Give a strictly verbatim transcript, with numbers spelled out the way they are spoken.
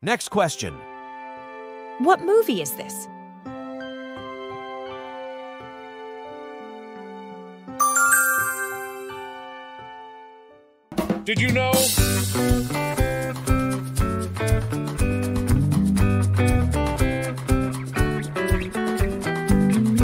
Next question. What movie is this? Did you know?